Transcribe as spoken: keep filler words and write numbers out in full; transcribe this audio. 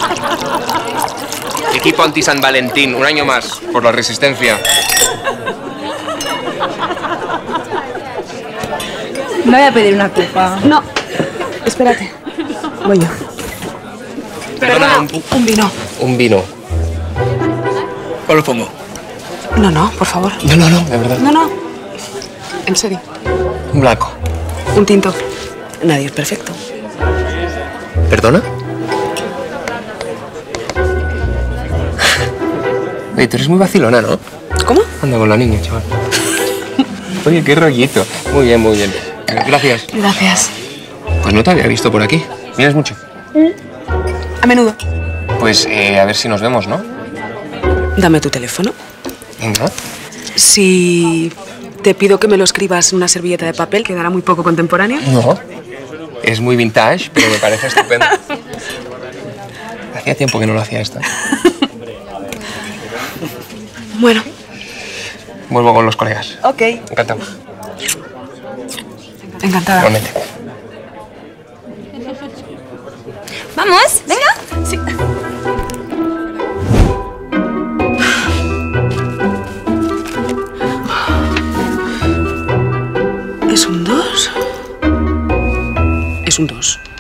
Equipo anti-San Valentín, un año más, por la resistencia. Me voy a pedir una copa. No, espérate. Voy yo. Perdona, un, un vino. Un vino. ¿Cuál lo pongo? No, no, por favor. No, no, no, de verdad. No, no. En serio. Un blanco. Un tinto. Nadie es perfecto. ¿Perdona? Oye, tú eres muy vacilona, ¿no? ¿Cómo? Anda con la niña, chaval. Oye, qué rollito. Muy bien, muy bien. Gracias. Gracias. Pues no te había visto por aquí. ¿Vienes mucho? A menudo. Pues eh, a ver si nos vemos, ¿no? Dame tu teléfono. Venga. Si te pido que me lo escribas en una servilleta de papel, quedará muy poco contemporáneo. No. Es muy vintage, pero me parece estupendo. Hacía tiempo que no lo hacía esto. Bueno. Vuelvo con los colegas. Ok. Encantado. Encantada. Igualmente. ¿Vamos? ¿Venga? Sí. ¿Es un dos? Es un dos.